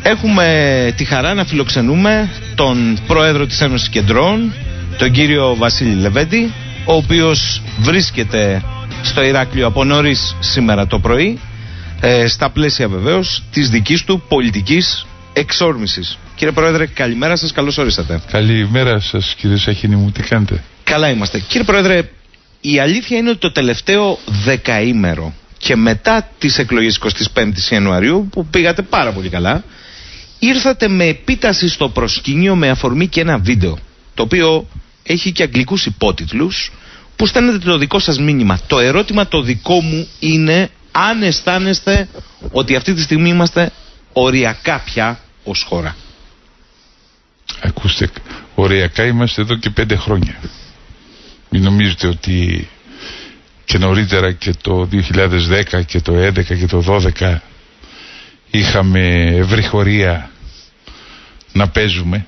Έχουμε τη χαρά να φιλοξενούμε τον πρόεδρο της Ένωσης Κεντρών, τον κύριο Βασίλη Λεβέντη, ο οποίος βρίσκεται στο Ηράκλειο από νωρίς σήμερα το πρωί, στα πλαίσια βεβαίως της δικής του πολιτικής εξόρμησης. Κύριε Πρόεδρε, καλημέρα σας, καλώς ορίσατε. Καλημέρα σας, κύριε Σαχίνη μου, τι κάνετε? Καλά είμαστε. Κύριε Πρόεδρε, η αλήθεια είναι ότι το τελευταίο δεκαήμερο και μετά τις εκλογές 25 Ιανουαρίου, που πήγατε πάρα πολύ καλά, ήρθατε με επίταση στο προσκήνιο με αφορμή και ένα βίντεο, το οποίο έχει και αγγλικούς υπότιτλους, που στέλνετε το δικό σας μήνυμα. Το ερώτημα το δικό μου είναι αν αισθάνεστε ότι αυτή τη στιγμή είμαστε οριακά πια ως χώρα. Ακούστε, οριακά είμαστε εδώ και 5 χρόνια. Μην νομίζετε ότι και νωρίτερα και το 2010 και το 2011 και το 2012 είχαμε ευρυχωρία να παίζουμε.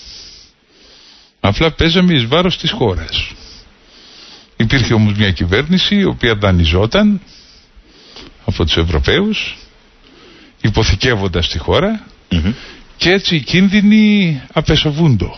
Απλά παίζαμε εις βάρος της χώρας. Υπήρχε όμως μια κυβέρνηση η οποία δανειζόταν από τους Ευρωπαίους, υποθηκεύοντας τη χώρα, και έτσι οι κίνδυνοι απεσοβούντο.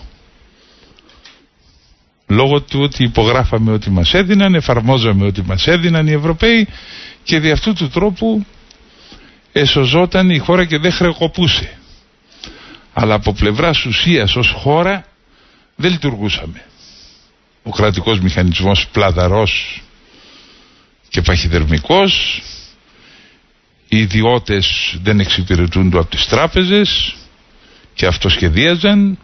Λόγω του ότι υπογράφαμε ό,τι μας έδιναν, εφαρμόζαμε ό,τι μας έδιναν οι Ευρωπαίοι, και δι' αυτού του τρόπου εσωζόταν η χώρα και δεν χρεοκοπούσε. Αλλά από πλευράς ουσίας ως χώρα δεν λειτουργούσαμε. Ο κρατικός μηχανισμός πλαδαρός και παχυδερμικός, οι ιδιώτες δεν εξυπηρετούνται από τις τράπεζες και αυτοσχεδίαζαν.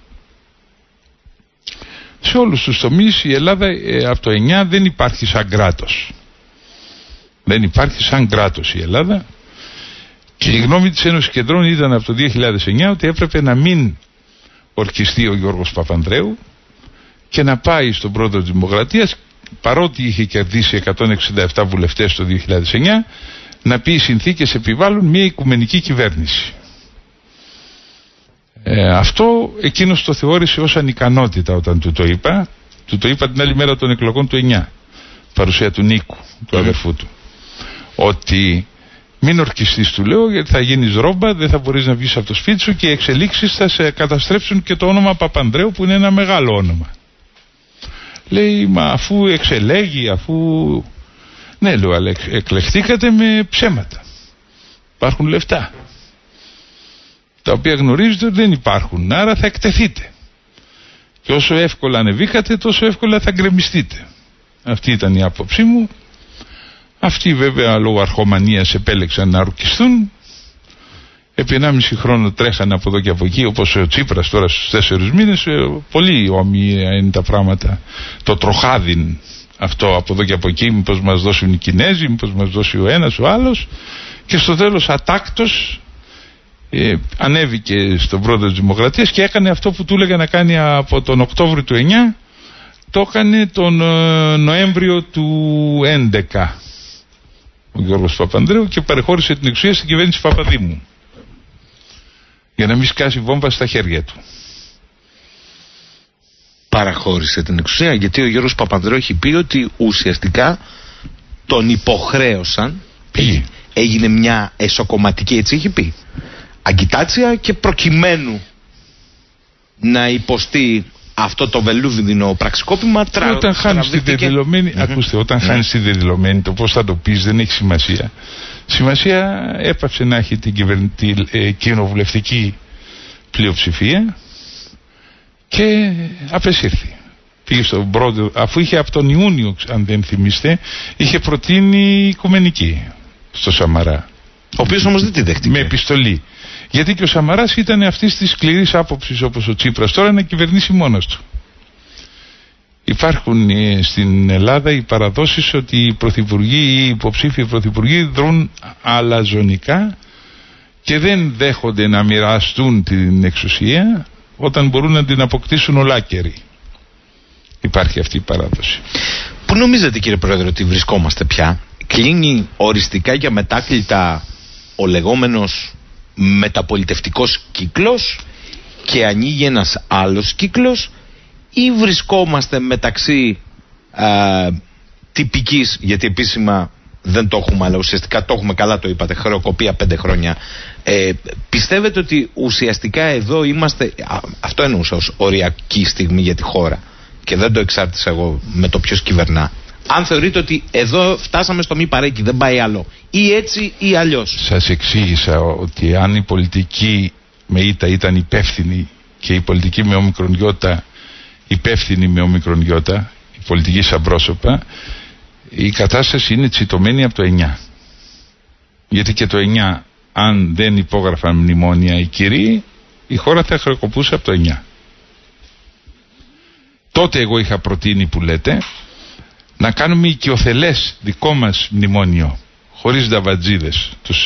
Σε όλους τους τομείς η Ελλάδα από το 9 δεν υπάρχει σαν κράτος. Δεν υπάρχει σαν κράτος η Ελλάδα, και η γνώμη της Ένωσης Κεντρών ήταν από το 2009 ότι έπρεπε να μην ορκιστεί ο Γιώργος Παπανδρέου και να πάει στον πρόεδρο της Δημοκρατίας, παρότι είχε κερδίσει 167 βουλευτές το 2009, να πει οι συνθήκες επιβάλλουν μια οικουμενική κυβέρνηση. Αυτό εκείνος το θεώρησε ως ανικανότητα όταν του το είπα. Του το είπα την άλλη μέρα των εκλογών του 9, παρουσία του Νίκου, του αδερφού του, ότι μην ορκιστείς, του λέω, γιατί θα γίνεις ρόμπα, δεν θα μπορείς να βγεις από το σπίτι σου και οι εξελίξεις θα σε καταστρέψουν και το όνομα Παπανδρέου, που είναι ένα μεγάλο όνομα. Λέει, μα αφού εξελέγει, αφού... Ναι, λέω, αλλά εκλεχτήκατε με ψέματα. Υπάρχουν λεφτά, τα οποία γνωρίζετε ότι δεν υπάρχουν, άρα θα εκτεθείτε. Και όσο εύκολα ανεβήκατε, τόσο εύκολα θα γκρεμιστείτε. Αυτή ήταν η άποψή μου. Αυτοί βέβαια λόγω αρχομανίας επέλεξαν να ορκιστούν. Επί 1,5 χρόνο τρέχανε από εδώ και από εκεί, όπως ο Τσίπρας τώρα στους 4 μήνες. Πολύ όμοια είναι τα πράγματα. Το τροχάδιν αυτό από εδώ και από εκεί, μήπως μας δώσουν οι Κινέζοι, μήπως μας δώσει ο ένας ο άλλος. Και στο τέλος ατάκτος ανέβηκε στον πρόεδρο της Δημοκρατίας και έκανε αυτό που του έλεγα να κάνει από τον Οκτώβριο του 9. Το έκανε τον Νοέμβριο του 11 ο Γιώργος Παπανδρέου, και παρεχώρησε την εξουσία στην κυβέρνηση Παπαδήμου, για να μην σκάσει βόμβα στα χέρια του. Παραχώρησε την εξουσία γιατί ο Γιώργος Παπανδρέου έχει πει ότι ουσιαστικά τον υποχρέωσαν. Έγινε μια εσωκομματική, έτσι έχει πει, αγκιτάτσια, και προκειμένου να υποστεί αυτό το βελούδινο πραξικόπημα, όταν χάνεις τη δεδηλωμένη, ακούστε, όταν χάνεις τη δεδηλωμένη, το πώς θα το πεις δεν έχει σημασία. Σημασία έπαψε να έχει την κοινοβουλευτική πλειοψηφία και απεσύρθη. Πήγε στον πρόεδρο, αφού είχε από τον Ιούνιο, αν δεν θυμίστε, είχε προτείνει οικουμενική στο Σαμαρά, ο οποίος όμως δεν τη δέχτηκε με επιστολή. Γιατί και ο Σαμαράς ήταν αυτής της σκληρής άποψης, όπως ο Τσίπρας τώρα, να κυβερνήσει μόνος του. Υπάρχουν στην Ελλάδα οι παραδόσεις ότι οι πρωθυπουργοί ή οι υποψήφιοι πρωθυπουργοί δρούν αλαζονικά και δεν δέχονται να μοιραστούν την εξουσία όταν μπορούν να την αποκτήσουν ολάκεροι. Υπάρχει αυτή η παράδοση. Πού νομίζετε, κύριε Πρόεδρε, ότι βρισκόμαστε πια? Κλείνει οριστικά για μετάκλητα ο λεγόμενος μεταπολιτευτικός κύκλος και ανοίγει ένας άλλος κύκλος, ή βρισκόμαστε μεταξύ τυπικής, γιατί επίσημα δεν το έχουμε, αλλά ουσιαστικά το έχουμε, καλά το είπατε, χρεοκοπία 5 χρόνια. Πιστεύετε ότι ουσιαστικά εδώ είμαστε, αυτό εννοούσα ως οριακή στιγμή για τη χώρα και δεν το εξάρτησα εγώ με το ποιος κυβερνά, αν θεωρείτε ότι εδώ φτάσαμε στο μη παρέκει, δεν πάει άλλο, ή έτσι ή αλλιώς? Σας εξήγησα ότι αν η πολιτική με ήττα ήταν υπεύθυνη και η πολιτική με όμικρον γιώτα υπεύθυνη με όμικρον γιώτα, η πολιτική σαν πρόσωπα, η κατάσταση είναι τσιτωμένη από το 9. Γιατί και το 9, αν δεν υπόγραφαν μνημόνια οι κύριοι, η χώρα θα χρεοκοπούσε από το 9. Τότε εγώ είχα προτείνει, που λέτε, να κάνουμε οικειοθελές δικό μας μνημόνιο, χωρίς νταβατζίδες, τους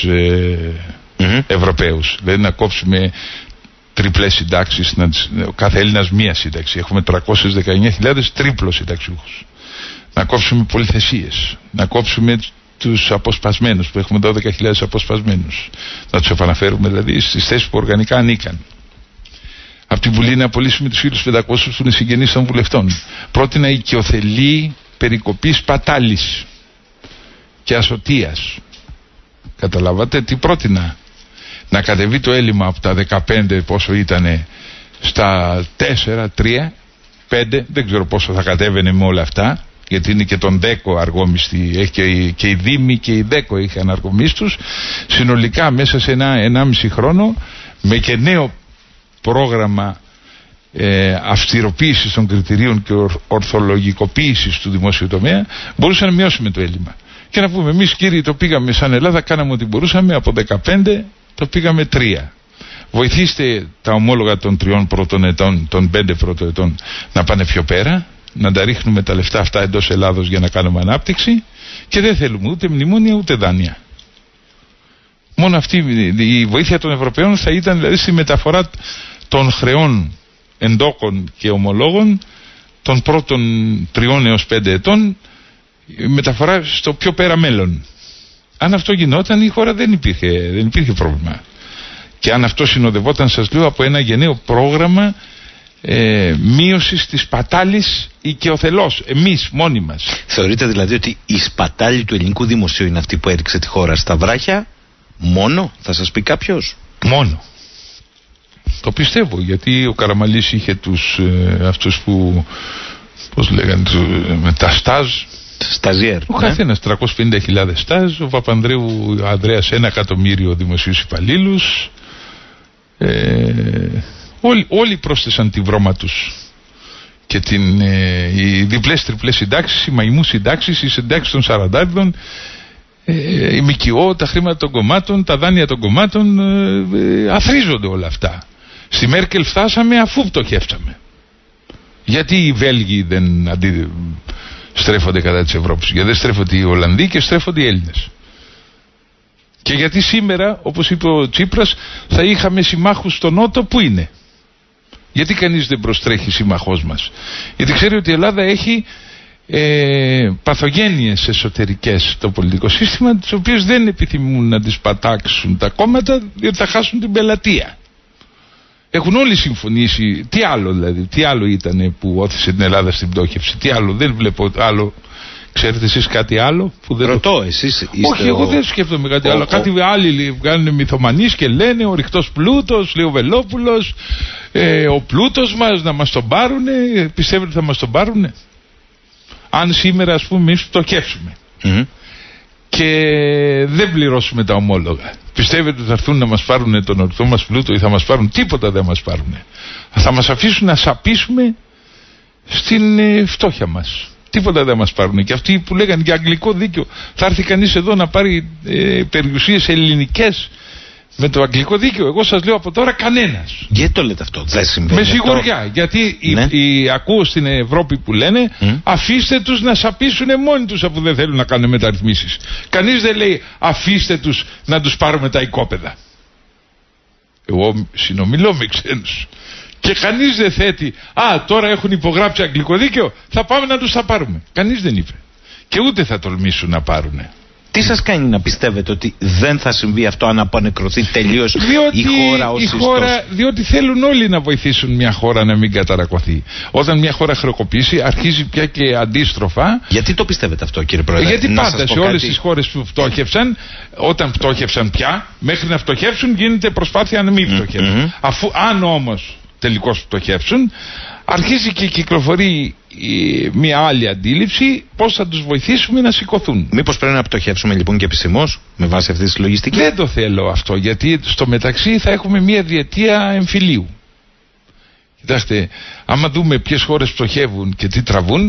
Ευρωπαίους. Δηλαδή να κόψουμε τριπλές συντάξεις, ο κάθε Έλληνας μία σύνταξη. Έχουμε 319.000 τρίπλος συνταξιούχους. Να κόψουμε πολυθεσίες, να κόψουμε τους αποσπασμένους, που έχουμε 12.000 αποσπασμένους. Να τους επαναφέρουμε δηλαδή στις θέσεις που οργανικά ανήκαν. Από την Βουλή να απολύσουμε τους 1.500 που είναι συγγενείς των βουλευτών. Πρότεινα οικειοθελή περικοπή σπατάλης και ασωτείας. Καταλάβατε τι πρότεινα? Να κατεβεί το έλλειμμα από τα 15 πόσο ήτανε στα 4, 3, 5, δεν ξέρω πόσο θα κατέβαινε με όλα αυτά, γιατί είναι και τον ΔΕΚΟ αργόμιστη, έχει και η Δήμη και η ΔΕΚΟ είχαν αργομίστους. Συνολικά μέσα σε 1,5 χρόνο, με και νέο πρόγραμμα αυστηροποίησης των κριτηρίων και ορθολογικοποίησης του δημόσιου τομέα, μπορούσαμε να μειώσουμε το έλλειμμα. Και να πούμε, εμείς κύριοι το πήγαμε σαν Ελλάδα, κάναμε ό,τι μπορούσαμε, από 15 το πήγαμε 3. Βοηθήστε τα ομόλογα των 3 πρώτων ετών, των 5 πρώτων ετών να πάνε πιο πέρα, να τα ρίχνουμε τα λεφτά αυτά εντός Ελλάδος για να κάνουμε ανάπτυξη, και δεν θέλουμε ούτε μνημόνια ούτε δάνεια. Μόνο αυτή η βοήθεια των Ευρωπαίων θα ήταν δηλαδή στη μεταφορά των χρεών εντόκων και ομολόγων των πρώτων 3 έως 5 ετών, μεταφορά στο πιο πέρα μέλλον. Αν αυτό γινόταν, η χώρα δεν υπήρχε πρόβλημα. Και αν αυτό συνοδευόταν, σας λέω, από ένα γενναίο πρόγραμμα μείωσης της σπατάλης οικειοθελώς, εμείς μόνοι μας. Θεωρείτε δηλαδή ότι η σπατάλη του ελληνικού δημοσίου είναι αυτή που έριξε τη χώρα στα βράχια? Μόνο, θα σας πει κάποιος? Μόνο. Το πιστεύω, γιατί ο Καραμαλής είχε τους αυτούς που, πώς λέγανε, με τα στάζ. Σταζιέρ. Ο καθένας 350.000 στάζ, ο Παπανδρέου Ανδρέας 1 εκατομμύριο δημοσίους υπαλλήλους. Όλοι πρόσθεσαν τη βρώμα τους. Και οι διπλές τριπλές συντάξεις, οι μαϊμού συντάξεις, οι συντάξεις των 40, η ΜΚΟ, τα χρήματα των κομμάτων, τα δάνεια των κομμάτων, αθρίζονται όλα αυτά. Στη Μέρκελ φτάσαμε αφού πτωχεύσαμε. Γιατί οι Βέλγοι δεν στρέφονται κατά της Ευρώπης? Γιατί δεν στρέφονται οι Ολλανδοί και στρέφονται οι Έλληνες. Και γιατί σήμερα, όπως είπε ο Τσίπρας, θα είχαμε συμμάχους στο Νότο, που είναι? Γιατί κανείς δεν προστρέχει σύμμαχός μας? Γιατί ξέρει ότι η Ελλάδα έχει παθογένειες εσωτερικές στο πολιτικό σύστημα, τις οποίες δεν επιθυμούν να τις πατάξουν τα κόμματα, διότι θα χάσουν την πελατεία. Έχουν όλοι συμφωνήσει. Τι άλλο δηλαδή? Τι άλλο ήταν που όθησε την Ελλάδα στην πτώχευση? Τι άλλο? Δεν βλέπω άλλο. Ξέρετε εσείς κάτι άλλο που δεν... Ρωτώ, εσείς είστε... Όχι, εγώ δεν σκέφτομαι κάτι άλλο. Κάτι άλλοι κάνουν μυθομανείς και λένε ο ρηχτός πλούτος, λέει ο Βελόπουλος, ο πλούτος μας να μας τον πάρουνε. Πιστεύετε ότι θα μας τον πάρουνε? Αν σήμερα, ας πούμε, εμείς πτωχεύσουμε και δεν πληρώσουμε τα ομόλογα, πιστεύετε ότι θα έρθουν να μας πάρουν τον ορθό μας πλούτο ή θα μας πάρουν? Τίποτα δεν μας πάρουν. Θα μας αφήσουν να σαπίσουμε στην φτώχεια μας. Τίποτα δεν μας πάρουν. Και αυτοί που λέγανε για αγγλικό δίκαιο, θα έρθει κανείς εδώ να πάρει περιουσίες ελληνικές με το αγγλικό δίκαιο? Εγώ σας λέω από τώρα, κανένας. Γιατί το λέτε αυτό? Δεν συμβαίνει. Με σιγουριά. Γιατί ακούω στην Ευρώπη που λένε αφήστε τους να σαπίσουν μόνοι τους, αφού δεν θέλουν να κάνουν μεταρρυθμίσεις. Κανείς δεν λέει αφήστε τους να τους πάρουμε τα οικόπεδα. Εγώ συνομιλώ με ξένους και κανείς δεν θέτει τώρα έχουν υπογράψει αγγλικό δίκαιο, θα πάμε να τους τα πάρουμε. Κανείς δεν είπε. Και ούτε θα τολμήσουν να πάρουνε. Τι σας κάνει να πιστεύετε ότι δεν θα συμβεί αυτό αν απονεκρωθεί τελείως η χώρα ως ιστός? Διότι θέλουν όλοι να βοηθήσουν μια χώρα να μην καταρακωθεί. Όταν μια χώρα χρεοκοπήσει, αρχίζει πια και αντίστροφα. Γιατί το πιστεύετε αυτό, κύριε Πρόεδρε? Γιατί πάντα σε όλες τις χώρες που φτώχευσαν, όταν φτώχευσαν πια, μέχρι να φτωχεύσουν γίνεται προσπάθεια να μην φτωχεύσουν. Αν όμως τελικώς φτωχεύσουν, αρχίζει και κυκλοφορεί μια άλλη αντίληψη πώς θα τους βοηθήσουμε να σηκωθούν. Μήπως πρέπει να πτωχεύσουμε λοιπόν και επισημώς με βάση αυτή τη λογιστική? Δεν το θέλω αυτό, γιατί στο μεταξύ θα έχουμε μια διετία εμφυλίου. Κοιτάξτε, άμα δούμε ποιες χώρες πτωχεύουν και τι τραβούν,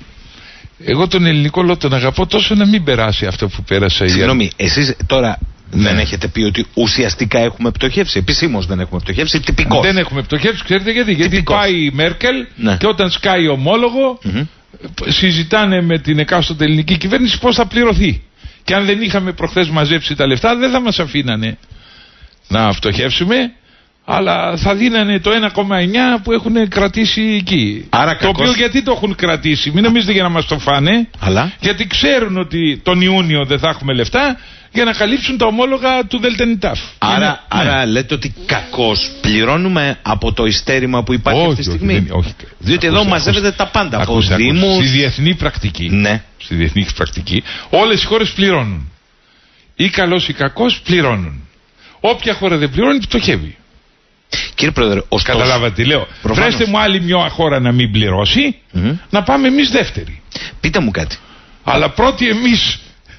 εγώ τον ελληνικό λαό τον αγαπώ τόσο να μην περάσει αυτό που πέρασε. Συγγνώμη, εσείς τώρα δεν έχετε πει ότι ουσιαστικά έχουμε πτωχεύσει? Επισήμως δεν έχουμε πτωχεύσει, τυπικώς. Δεν έχουμε πτωχεύσει, ξέρετε γιατί? Γιατί πάει η Μέρκελ και όταν σκάει ομόλογο συζητάνε με την εκάστοτε ελληνική κυβέρνηση πώς θα πληρωθεί. Και αν δεν είχαμε προχθές μαζέψει τα λεφτά, δεν θα μας αφήνανε να φτωχεύσουμε, αλλά θα δίνανε το 1,9 που έχουν κρατήσει εκεί. Άρα το οποίο γιατί το έχουν κρατήσει? Μην νομίζετε για να μας το φάνε, γιατί ξέρουν ότι τον Ιούνιο δεν θα έχουμε λεφτά για να καλύψουν τα ομόλογα του ΔΕΛΤΑ. Άρα λέτε ότι κακώς πληρώνουμε από το ειστέρημα που υπάρχει αυτή τη στιγμή? Όχι. Διότι εδώ μαζεύεται τα πάντα. Από δήμους. Στη διεθνή πρακτική. Ναι. Στη διεθνή πρακτική όλες οι χώρες πληρώνουν. Ή καλώς ή κακώς πληρώνουν. Όποια χώρα δεν πληρώνει, πτωχεύει. Κύριε Πρόεδρε, καταλάβατε τι λέω? Βρέστε μου άλλη μια χώρα να μην πληρώσει, να πάμε εμείς δεύτεροι. Πείτε μου κάτι. Αλλά πρώτοι εμείς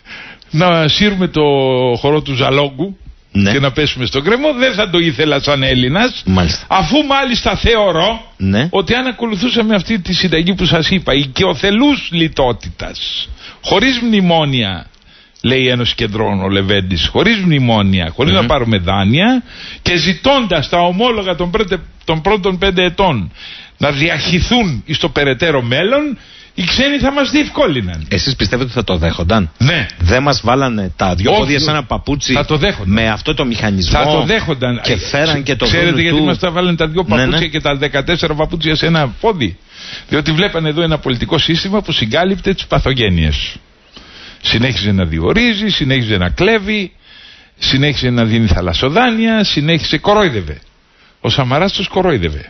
να σύρουμε το χορό του Ζαλόγκου και να πέσουμε στον κρεμό. Δεν θα το ήθελα σαν Έλληνας. Αφού μάλιστα θεωρώ ότι αν ακολουθούσαμε αυτή τη συνταγή που σας είπα, οικειοθελούς λιτότητας, χωρίς μνημόνια, λέει η Ένωση Κεντρών ο Λεβέντης, χωρίς μνημόνια, χωρίς να πάρουμε δάνεια και ζητώντας τα ομόλογα των πρώτων 5 ετών να διαχυθούν στο περαιτέρω μέλλον, οι ξένοι θα μας διευκόλυναν. Εσείς πιστεύετε ότι θα το δέχονταν? Ναι. Δεν μας βάλανε τα δυο πόδια σαν ένα παπούτσι? Θα το δέχονταν. Με αυτό το μηχανισμό? Θα το δέχονταν. Και φέραν και το ξέρετε γιατί μας τα βάλανε τα δυο παπούτσια ναι. και τα 14 παπούτσια σε ένα πόδι? Διότι βλέπανε εδώ ένα πολιτικό σύστημα που συγκάλυπτε τις παθογένειες. Συνέχιζε να διορίζει, συνέχιζε να κλέβει, συνέχιζε να δίνει θαλασσοδάνεια, κορόιδευε. Ο Σαμαράς τους κορόιδευε.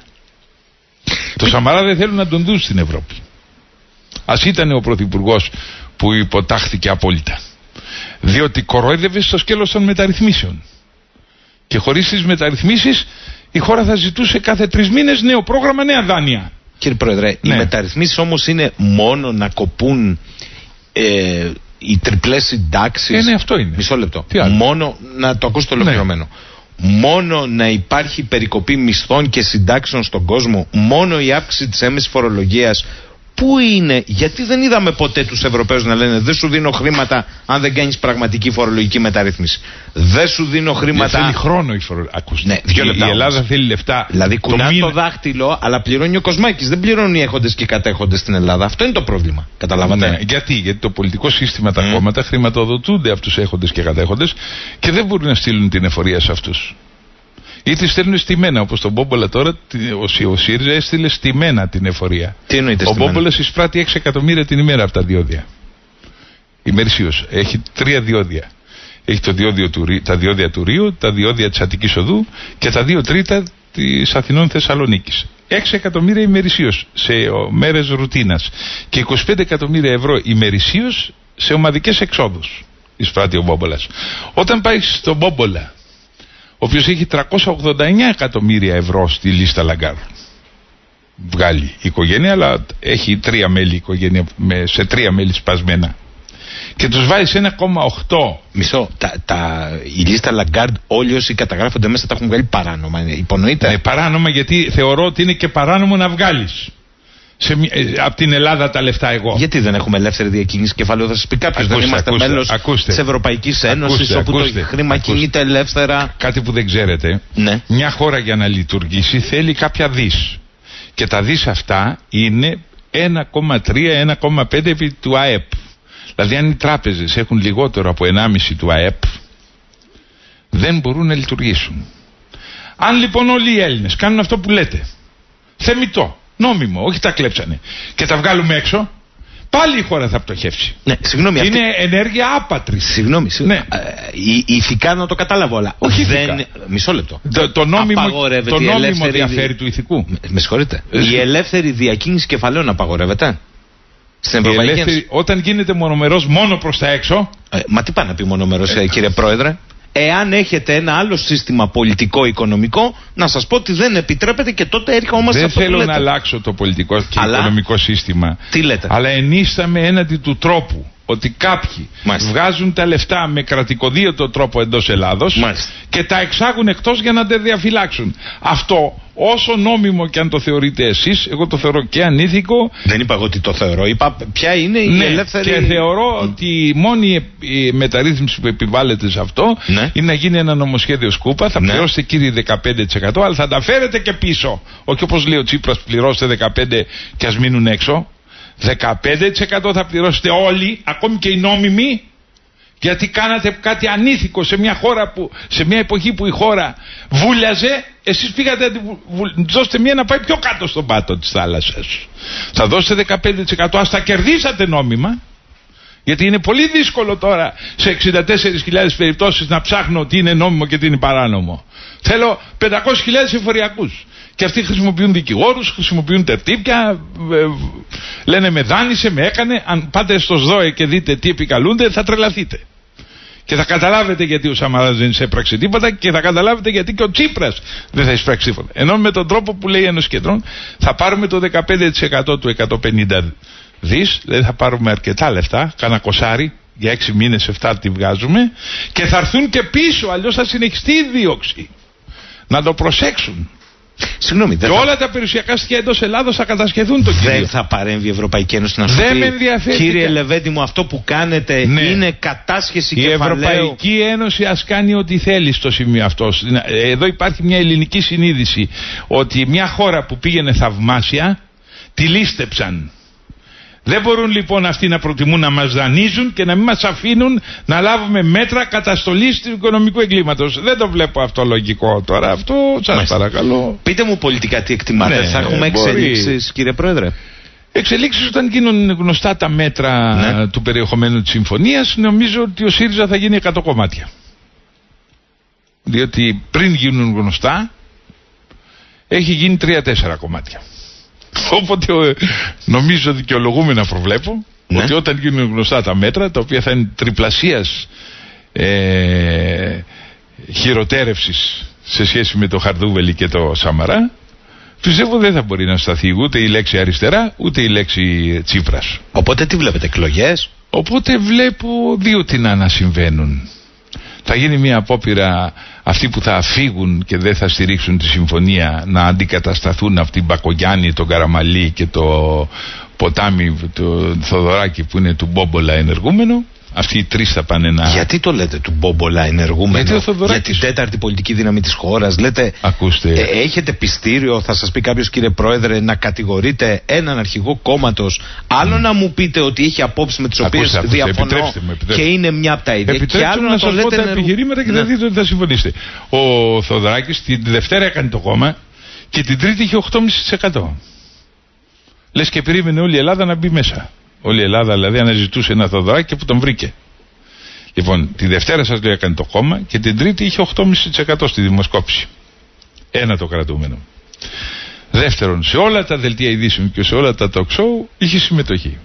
Το Σαμαρά δεν θέλουν να τον δουν στην Ευρώπη. Ας ήταν ο πρωθυπουργός που υποτάχθηκε απόλυτα. Διότι κορόιδευε στο σκέλος των μεταρρυθμίσεων. Και χωρίς τις μεταρρυθμίσεις η χώρα θα ζητούσε κάθε 3 μήνες νέο πρόγραμμα, νέα δάνεια. Κύριε Πρόεδρε, οι μεταρρυθμίσεις όμως είναι μόνο να κοπούν οι τριπλές συντάξεις? Ναι, αυτό είναι. Μισό λεπτό. Μόνο, να το ακούσετε ολοκληρωμένο. Μόνο να υπάρχει περικοπή μισθών και συντάξεων στον κόσμο? Μόνο η αύξηση της έμεσης φορολογίας? Πού είναι? Γιατί δεν είδαμε ποτέ τους Ευρωπαίους να λένε δεν σου δίνω χρήματα αν δεν κάνεις πραγματική φορολογική μεταρρύθμιση? Δεν σου δίνω χρήματα. Θέλει χρόνο η φορολογική. Ακούστε. Ναι, 2 λεπτά. Η Ελλάδα θέλει λεφτά. Δηλαδή κουνά το δάχτυλο, αλλά πληρώνει ο Κοσμάκης. Δεν πληρώνουν οι έχοντες και οι κατέχοντες στην Ελλάδα. Αυτό είναι το πρόβλημα. Καταλάβατε? Ναι. Γιατί το πολιτικό σύστημα, τα κόμματα χρηματοδοτούνται από τους έχοντες και κατέχοντες και δεν μπορούν να στείλουν την εφορία σε αυτούς. Ή τη στέλνουν στημένα, όπως τον Μπόμπολα τώρα, ο ΣΥΡΙΖΑ έστειλε στημένα την εφορία. Τι εννοείται στημένα? Ο Μπόμπολας εισπράττει 6 εκατομμύρια την ημέρα από τα διόδια. Ημερησίως. Έχει 3 διόδια. Έχει τα διόδια του Ρίου, τα διόδια της Αττικής Οδού και τα 2 τρίτα της Αθηνών Θεσσαλονίκης. 6 εκατομμύρια ημερησίως σε μέρες ρουτίνας και 25 εκατομμύρια ευρώ ημερησίως σε ομαδικές εξόδους. Εισπράττει ο Μπόμπολας. Όταν πάει στον Μπόμπολα, ο οποίος έχει 389 εκατομμύρια ευρώ στη λίστα Λαγκάρ, βγάλει η οικογένεια, αλλά έχει 3 μέλη οικογένεια, σε 3 μέλη σπασμένα, και τους βάζει σε 1,8. Μισό, η λίστα Λαγκάρντ όλοι όσοι καταγράφονται μέσα τα έχουν βγάλει παράνομα, υπονοείται? Ναι, παράνομα, γιατί θεωρώ ότι είναι και παράνομο να βγάλεις από την Ελλάδα τα λεφτά εγώ. Γιατί δεν έχουμε ελεύθερη διακίνηση κεφαλαίου? Θα σας πει κάποιος, δεν είμαστε μέλος της Ευρωπαϊκής Ένωσης, όπου το χρήμα κινείται ελεύθερα? Κάτι που δεν ξέρετε, μια χώρα για να λειτουργήσει θέλει κάποια δις. Και τα δις αυτά είναι 1,3-1,5 επί του ΑΕΠ. Δηλαδή αν οι τράπεζες έχουν λιγότερο από 1,5 του ΑΕΠ, δεν μπορούν να λειτουργήσουν. Αν λοιπόν όλοι οι Έλληνες κάνουν αυτό που λέτε, θεμιτό, νόμιμο, όχι τα κλέψανε, και τα βγάλουμε έξω, πάλι η χώρα θα πτωχεύσει. Ναι, συγγνώμη, είναι ενέργεια άπατρη. Συγγνώμη. Ναι. Ηθικά να το καταλάβω, αλλά όχι μισό λεπτό. Το νόμιμο διαφέρει του ηθικού. Με συγχωρείτε. Η ελεύθερη διακίνηση κεφαλαίων απαγορεύεται στην Ευρωπαϊκή Ένωση? Όταν γίνεται μονομερός μόνο προς τα έξω. Μα τι πάει να πει μονομερός, κύριε Πρόεδρε? Εάν έχετε ένα άλλο σύστημα πολιτικό-οικονομικό, να σας πω ότι δεν επιτρέπεται, και τότε έρχομαστε σε αυτό που λέτε. Δεν θέλω να αλλάξω το πολιτικό και οικονομικό σύστημα. Τι λέτε? Αλλά ενίσταμε έναντι του τρόπου ότι κάποιοι βγάζουν τα λεφτά με κρατικοδίαιτο τρόπο εντός Ελλάδος και τα εξάγουν εκτός για να τα διαφυλάξουν. Αυτό, όσο νόμιμο και αν το θεωρείτε εσείς, εγώ το θεωρώ και ανήθικο. Δεν είπα εγώ ότι το θεωρώ, είπα ποια είναι η ελεύθερη... Και θεωρώ ότι η μόνη μεταρρύθμιση που επιβάλλεται σε αυτό είναι να γίνει ένα νομοσχέδιο σκούπα. Θα πληρώσετε, κύριε, 15%, αλλά θα τα φέρετε και πίσω. Όχι όπως λέει ο Τσίπρας, πληρώστε 15% και ας μείνουν έξω. 15% θα πληρώσετε όλοι, ακόμη και οι νόμιμοι, γιατί κάνατε κάτι ανήθικο σε μια χώρα σε μια εποχή που η χώρα βούλιαζε. Εσείς πήγατε να δώσετε μια να πάει πιο κάτω στον πάτο της θάλασσας. Θα δώσετε 15%, ας τα κερδίσατε νόμιμα, γιατί είναι πολύ δύσκολο τώρα σε 64.000 περιπτώσεις να ψάχνω τι είναι νόμιμο και τι είναι παράνομο. Θέλω 500.000 εφοριακούς. Και αυτοί χρησιμοποιούν δικηγόρους, χρησιμοποιούν τερτύπια, λένε με δάνεισε, με έκανε. Αν πάτε στο ΣΔΟΕ και δείτε τι επικαλούνται, θα τρελαθείτε. Και θα καταλάβετε γιατί ο Σαμαράς δεν εισέπραξε τίποτα, και θα καταλάβετε γιατί και ο Τσίπρας δεν θα εισπράξει τίποτα. Ενώ με τον τρόπο που λέει η Ένωση Κεντρών θα πάρουμε το 15% του 150 δις, δηλαδή θα πάρουμε αρκετά λεφτά, κάνα κοσάρι, για 6 μήνες 7 τη βγάζουμε, και θα έρθουν και πίσω, αλλιώς θα συνεχιστεί η δίωξη. Να το προσέξουν. Συγγνώμη, και όλα τα περιουσιακά στοιχεία εντός Ελλάδος θα κατασχεθούν το κύριο. Δεν θα παρέμβει η Ευρωπαϊκή Ένωση να σου πει, με ενδιαφέρει, κύριε Λεβέντη μου, αυτό που κάνετε είναι κατάσχεση κεφαλαίου? Η Ευρωπαϊκή Ένωση ας κάνει ό,τι θέλει στο σημείο αυτό. Εδώ υπάρχει μια ελληνική συνείδηση ότι μια χώρα που πήγαινε θαυμάσια τη λίστεψαν. Δεν μπορούν λοιπόν αυτοί να προτιμούν να μας δανείζουν και να μην μας αφήνουν να λάβουμε μέτρα καταστολής του οικονομικού εγκλήματος. Δεν το βλέπω αυτό λογικό τώρα. Αυτό σας παρακαλώ. Πείτε μου πολιτικά τι εκτιμάτε. Θα έχουμε εξελίξεις, κύριε Πρόεδρε? Εξελίξεις όταν γίνουν γνωστά τα μέτρα του περιεχομένου της συμφωνίας, νομίζω ότι ο ΣΥΡΙΖΑ θα γίνει 100 κομμάτια. Διότι πριν γίνουν γνωστά έχει γίνει 3-4 κομμάτια. Οπότε νομίζω δικαιολογούμενα προβλέπω ότι όταν γίνουν γνωστά τα μέτρα, τα οποία θα είναι τριπλασίας χειροτέρευσης σε σχέση με το Χαρδούβελη και το Σαμαρά, πιστεύω δεν θα μπορεί να σταθεί ούτε η λέξη αριστερά ούτε η λέξη Τσίπρας. Οπότε τι βλέπετε, εκλογές? Οπότε βλέπω δύο τι να συμβαίνουν. Θα γίνει μια απόπειρα αυτοί που θα φύγουν και δεν θα στηρίξουν τη συμφωνία να αντικατασταθούν αυτοί Μπακογιάννη, τον Καραμαλή και το Ποτάμι, το Θοδωράκη που είναι του Μπόμπολα ενεργούμενο. Αυτοί οι τρεις θα πάνε να... Γιατί το λέτε του Μπόμπολα ενεργούμενο? Για την τέταρτη πολιτική δύναμη της χώρας λέτε? Ακούστε, έχετε πιστήριο, θα σας πει κάποιος, κύριε Πρόεδρε, να κατηγορείτε έναν αρχηγό κόμματος, άλλο να μου πείτε ότι έχει απόψεις με τις οποίες διαφωνώ επιτρέψτε. Και είναι μια από τα ίδια, και άλλο να σας πω τα επιχειρήματα και θα δείτε ότι θα συμφωνήσετε. Ο Θοδωράκης την Δευτέρα έκανε το κόμμα και την Τρίτη είχε 8,5%. Λες και περίμενε όλη η Ελλάδα να μπει μέσα. Όλη η Ελλάδα δηλαδή αναζητούσε ένα Θοδωράκη που τον βρήκε. Λοιπόν, τη Δευτέρα σας λέω έκανε το κόμμα και την Τρίτη είχε 8,5% στη δημοσκόπηση. Ένα το κρατούμενο. Δεύτερον, σε όλα τα δελτία ειδήσεων και σε όλα τα talk show είχε συμμετοχή.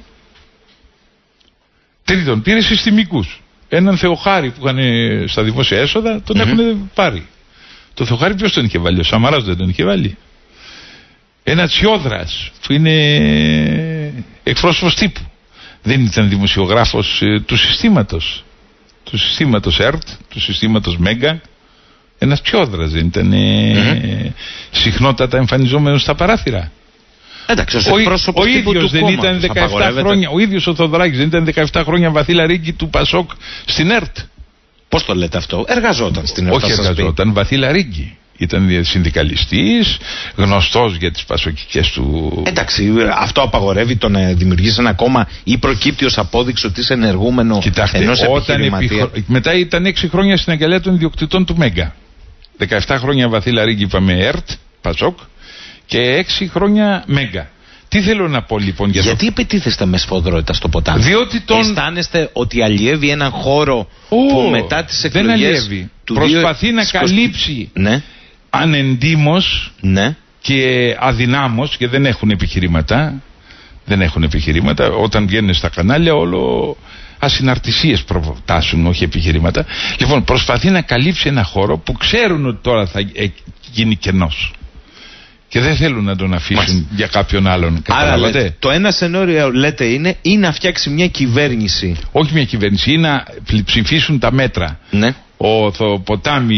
Τρίτον, πήρε συστημικούς. Έναν Θεοχάρη που είχαν στα δημόσια έσοδα τον έχουν πάρει. Το Θεοχάρη ποιος τον είχε βάλει? Ο Σαμαράς δεν τον είχε βάλει? Ένα Τσιόδρας που είναι εκπρόσωπος τύπου, δεν ήταν δημοσιογράφος του συστήματος ΕΡΤ, του συστήματος Μέγκα? Ένας Τσιόδρας δεν ήταν συχνότατα εμφανιζόμενος στα παράθυρα? Εντάξει, ο ίδιος δεν ήταν 17 χρόνια, ο ίδιος ο Θοδωράκης δεν ήταν 17 χρόνια βαθύ λαρίγκη του Πασόκ στην ΕΡΤ? Πώς το λέτε αυτό? Εργαζόταν στην ΕΡΤ? Όχι εργαζόταν, βαθύ λαρίγκη. Ήταν συνδικαλιστής, γνωστός για τις πασοκικές του... Εντάξει, αυτό απαγορεύει το να δημιουργήσει ένα κόμμα ή προκύπτει ως απόδειξη ότι είσαι ενεργούμενο ενός επιχειρηματία? Μετά ήταν 6 χρόνια στην αγκαλιά των ιδιοκτητών του Μέγκα. 17 χρόνια βαθύ λαρίγκη είπαμε ΕΡΤ, Πασόκ, και 6 χρόνια Μέγκα. Τι θέλω να πω λοιπόν για γιατί επιτίθεστε με σφοδρότητα στο ποτάμι? Διότι αισθάνεστε ότι αλλιεύει έναν χώρο που μετά τις εκλογές του προσπαθεί να καλύψει, ναι, ανεντίμως, ναι, και αδυνάμως, και δεν έχουν επιχειρήματα. Δεν έχουν επιχειρήματα. Όταν βγαίνουν στα κανάλια όλο ασυναρτησίες προτάσουν, όχι επιχειρήματα. Λοιπόν, προσπαθεί να καλύψει ένα χώρο που ξέρουν ότι τώρα θα γίνει κενός και δεν θέλουν να τον αφήσουν για κάποιον άλλον. Άρα λέτε, το ένα σενάριο λέτε είναι ή να φτιάξει μια κυβέρνηση. Όχι μια κυβέρνηση, ή να ψηφίσουν τα μέτρα. Ναι. Το Ποτάμι,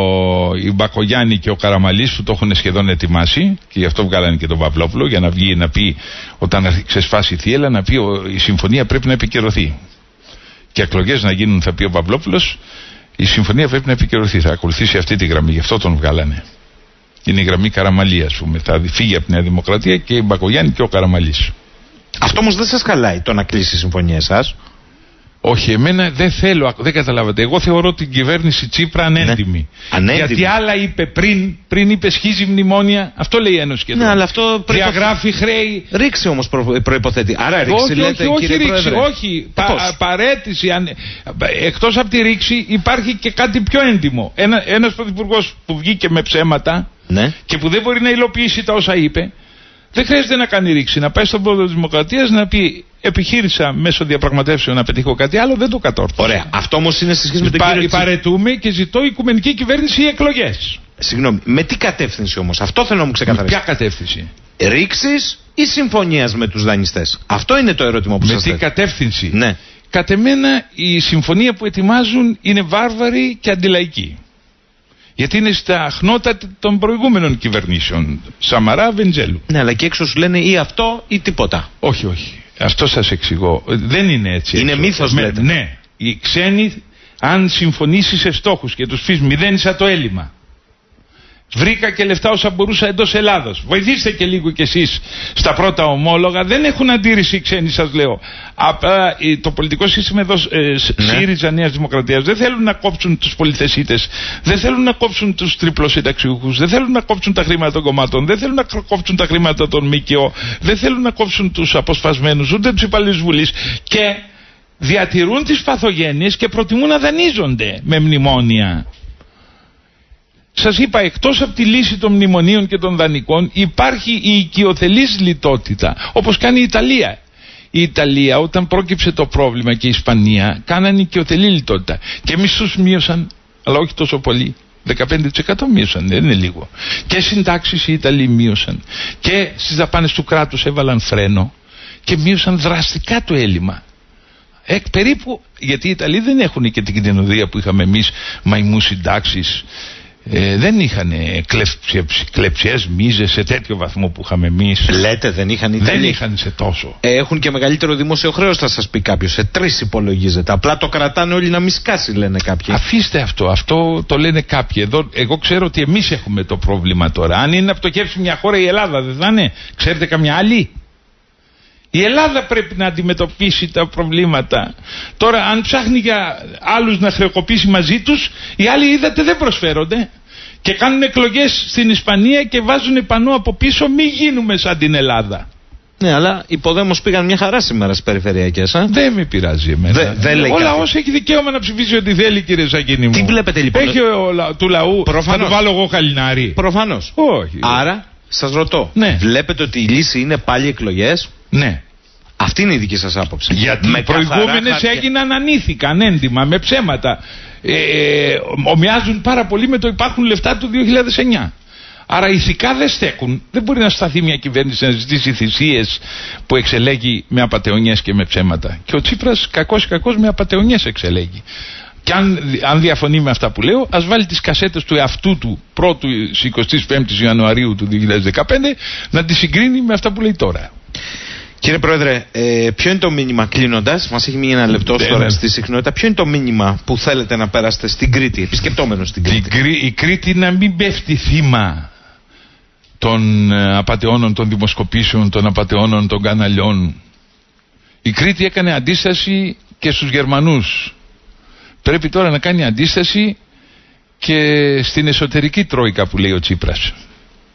η Μπακογιάννη και ο Καραμαλής που το έχουν σχεδόν ετοιμάσει, και γι' αυτό βγάλανε και τον Παυλόπουλο, για να βγει να πει, όταν ξεσπάσει η θύελλα, να πει η συμφωνία πρέπει να επικαιρωθεί. Και εκλογές να γίνουν, θα πει ο Παυλόπουλος, η συμφωνία πρέπει να επικαιρωθεί. Θα ακολουθήσει αυτή τη γραμμή, γι' αυτό τον βγάλανε. Είναι η γραμμή Καραμαλή, ας πούμε. Θα φύγει από τη Νέα Δημοκρατία και η Μπακογιάννη και ο Καραμαλής. Αυτό όμως δεν σας χαλάει το να κλείσει η συμφωνία σας? Όχι, εμένα δεν θέλω, δεν καταλάβατε. Εγώ θεωρώ την κυβέρνηση Τσίπρα ανέντιμη. Ναι. Γιατί άλλα είπε πριν είπε σχίζει μνημόνια. Αυτό λέει η Ένωση και ναι, αλλά αυτό διαγράφει χρέη. Ρίξει όμως προϋποθέτει. Άρα ρίξει, λέτε, κύριε Πρόεδρε. Όχι. Παρέτηση. Εκτός από τη ρίξη υπάρχει και κάτι πιο έντιμο. Ένας πρωθυπουργός που βγήκε με ψέματα, ναι, και που δεν μπορεί να υλοποιήσει τα όσα είπε, δεν χρειάζεται να κάνει ρίξη. Να πάει στον πρόεδρο της Δημοκρατίας να πει: επιχείρησα μέσω διαπραγματεύσεων να πετύχω κάτι άλλο, δεν το κατόρθωσα. Ωραία. Αυτό όμως είναι στη σχέση με τον κύριο Τσίπρα. Παρετούμε και ζητώ οικουμενική κυβέρνηση ή εκλογές. Συγγνώμη, με τι κατεύθυνση όμως? Αυτό θέλω να μου ξεκαθαρίσει. Με ποια κατεύθυνση? Ρήξης ή συμφωνίας με τους δανειστές? Αυτό είναι το ερώτημα που σας θέτω. Με τι κατεύθυνση? Ναι. Κατ' εμένα η συμφωνία που ετοιμάζουν είναι βάρβαρη και αντιλαϊκή. Γιατί είναι στα χνότα των προηγούμενων κυβερνήσεων. Σαμαρά, Βενιζέλου. Ναι, αλλά και έξω σου λένε ή αυτό ή τίποτα. Όχι, όχι. Αυτό σας εξηγώ. Δεν είναι έτσι. Είναι μύθος, λέτε. Ναι. Οι ξένοι, αν συμφωνήσει σε στόχους και τους πεις μηδένισα το έλλειμμα, βρήκα και λεφτά όσα μπορούσα εντός Ελλάδος, βοηθήστε και λίγο κι εσείς στα πρώτα ομόλογα, δεν έχουν αντίρρηση οι ξένοι, σας λέω. Το πολιτικό σύστημα εδώ, ΣΥΡΙΖΑ Νέας Δημοκρατίας, δεν θέλουν να κόψουν τους πολυθεσίτες, δεν θέλουν να κόψουν τους τριπλοσυνταξιούχους, δεν θέλουν να κόψουν τα χρήματα των κομμάτων, δεν θέλουν να κόψουν τα χρήματα των ΜΚΟ, δεν θέλουν να κόψουν τους αποσπασμένους, ούτε τους υπαλλήλους Βουλής, και διατηρούν τις παθογένειες και προτιμούν να δανείζονται με μνημόνια. Σας είπα, εκτός από τη λύση των μνημονίων και των δανεικών υπάρχει η οικειοθελής λιτότητα, όπως κάνει η Ιταλία. Η Ιταλία, όταν πρόκειψε το πρόβλημα, και η Ισπανία κάνανε οικειοθελή λιτότητα. Και μισθούς μείωσαν, αλλά όχι τόσο πολύ. 15% μείωσαν, δεν είναι λίγο. Και συντάξεις οι Ιταλοί μείωσαν. Και στις δαπάνες του κράτους έβαλαν φρένο και μείωσαν δραστικά το έλλειμμα. Περίπου, γιατί οι Ιταλοί δεν έχουν και την κτηνοδία που είχαμε εμείς, μαϊμούς συντάξεις. Δεν είχαν κλεψιές μίζες σε τέτοιο βαθμό που είχαμε εμείς. Λέτε, δεν είχαν οι Ιταλοί? Δεν είχαν σε τόσο. Έχουν και μεγαλύτερο δημόσιο χρέος, θα σας πει κάποιος. Σε 3 υπολογίζεται. Απλά το κρατάνε όλοι να μη σκάσει, λένε κάποιοι. Αφήστε αυτό. Αυτό το λένε κάποιοι. Εδώ, εγώ ξέρω ότι εμείς έχουμε το πρόβλημα τώρα. Αν είναι να πτωχεύσει μια χώρα, η Ελλάδα δεν θα είναι? Ξέρετε καμιά άλλη? Η Ελλάδα πρέπει να αντιμετωπίσει τα προβλήματα. Τώρα, αν ψάχνει για άλλους να χρεοκοπήσει μαζί τους, οι άλλοι, είδατε, δεν προσφέρονται. Και κάνουν εκλογές στην Ισπανία και βάζουν πανό από πίσω: μη γίνουμε σαν την Ελλάδα. Ναι, αλλά οι Ποδέμος πήγαν μια χαρά σήμερα στις περιφερειακές. Δεν με πειράζει εμένα. Ο λαός έχει δικαίωμα να ψηφίσει ό,τι θέλει, κύριε Σακίνη μου. Τι βλέπετε λοιπόν? Έχει του λαού. Προφανώς. Θα του βάλω εγώ χαλινάρι? Προφανώς. Όχι. Άρα, σας ρωτώ, ναι, βλέπετε ότι η λύση είναι πάλι εκλογές? Ναι. Αυτή είναι η δική σας άποψη? Γιατί οι προηγούμενες έγιναν, ανήθηκαν έντιμα, με ψέματα. Ομοιάζουν πάρα πολύ με το υπάρχουν λεφτά του 2009. Άρα ηθικά δεν στέκουν. Δεν μπορεί να σταθεί μια κυβέρνηση να ζητήσει θυσίες που εξελέγει με απατεωνιές και με ψέματα. Και ο Τσίπρας κακώς με απατεωνιές εξελέγει. Και αν διαφωνεί με αυτά που λέω, ας βάλει τις κασέτες του εαυτού του πρώτου 25 Ιανουαρίου του 2015 να τις συγκρίνει με αυτά που λέει τώρα. Κύριε Πρόεδρε, ποιο είναι το μήνυμα, κλείνοντας, μας έχει μείνει ένα λεπτό τώρα στη συχνότητα, ποιο είναι το μήνυμα που θέλετε να περάσετε στην Κρήτη, επισκεπτόμενος στην Κρήτη? Η Κρήτη να μην πέφτει θύμα των απατεώνων των δημοσκοπήσεων, των απατεώνων των καναλιών. Η Κρήτη έκανε αντίσταση και στους Γερμανούς. Πρέπει τώρα να κάνει αντίσταση και στην εσωτερική τρόικα που λέει ο Τσίπρας.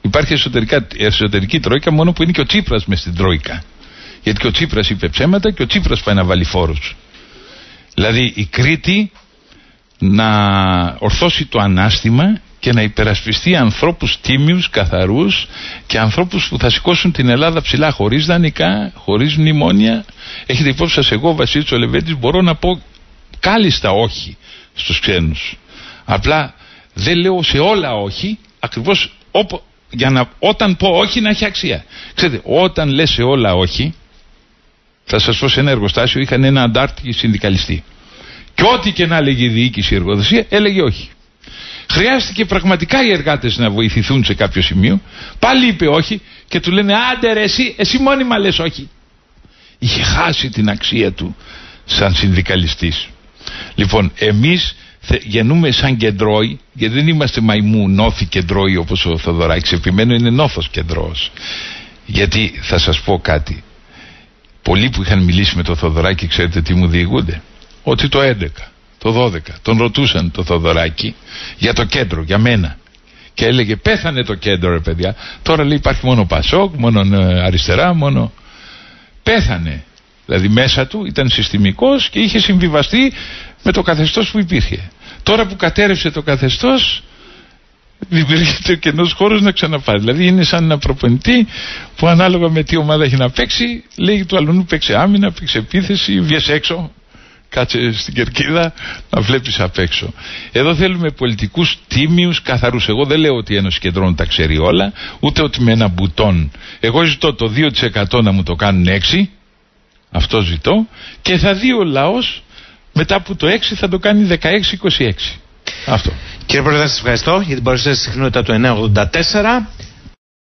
Υπάρχει εσωτερική τρόικα μόνο που είναι και ο Τσίπρας μες στην τρόικα. Γιατί και ο Τσίπρας είπε ψέματα και ο Τσίπρας πάει να βάλει φόρους. Δηλαδή η Κρήτη να ορθώσει το ανάστημα και να υπερασπιστεί ανθρώπους τίμιους, καθαρούς και ανθρώπους που θα σηκώσουν την Ελλάδα ψηλά, χωρίς δανεικά, χωρίς μνημόνια. Έχετε υπόψη σας, εγώ Βασίλης ο Λεβέντης μπορώ να πω κάλλιστα όχι στους ξένους. Απλά δεν λέω σε όλα όχι, ακριβώς όταν πω όχι να έχει αξία. Ξέρετε, όταν λες σε όλα όχι, θα σας πω, σε ένα εργοστάσιο είχαν ένα αντάρτη συνδικαλιστή. Και ό,τι και να έλεγε η διοίκηση, η εργοδοσία, έλεγε όχι. Χρειάστηκε πραγματικά οι εργάτες να βοηθηθούν σε κάποιο σημείο. Πάλι είπε όχι και του λένε άντε ρε εσύ μόνιμα λες όχι. Είχε χάσει την αξία του σαν συνδικαλιστής. Λοιπόν, εμείς γεννούμε σαν κεντρώοι, γιατί δεν είμαστε μαϊμού νόθι κεντρώοι όπως ο Θοδωράκης. Επιμένω, είναι νόθος κεντρώος. Γιατί θα σας πω κάτι. Πολλοί που είχαν μιλήσει με τον Θοδωράκη, ξέρετε τι μου διηγούνται? Ότι το 11, το 12 τον ρωτούσαν το Θοδωράκη για το κέντρο, για μένα. Και έλεγε πέθανε το κέντρο ρε παιδιά. Τώρα λέει υπάρχει μόνο Πασόκ, μόνο αριστερά, μόνο... Πέθανε. Δηλαδή μέσα του ήταν συστημικός και είχε συμβιβαστεί με το καθεστώς που υπήρχε. Τώρα που κατέρευσε το καθεστώς, δημιουργείται ο κενός χώρος να ξαναπάρει. Δηλαδή είναι σαν ένα προπονητή που ανάλογα με τι ομάδα έχει να παίξει, λέει του αλλού παίξε άμυνα, παίξε επίθεση, βγες έξω, κάτσε στην κερκίδα να βλέπεις απ' έξω. Εδώ θέλουμε πολιτικούς τίμιους, καθαρούς. Εγώ δεν λέω ότι η Ένωση Κεντρών τα ξέρει όλα, ούτε ότι με ένα μπουτόν. Εγώ ζητώ το 2% να μου το κάνουν 6%, αυτό ζητώ, και θα δει ο λαός μετά από το 6 θα το κάνει 16-26. Αυτό. Κύριε Πρόεδρε, σας ευχαριστώ για την παρουσία στη συχνότητα του 984.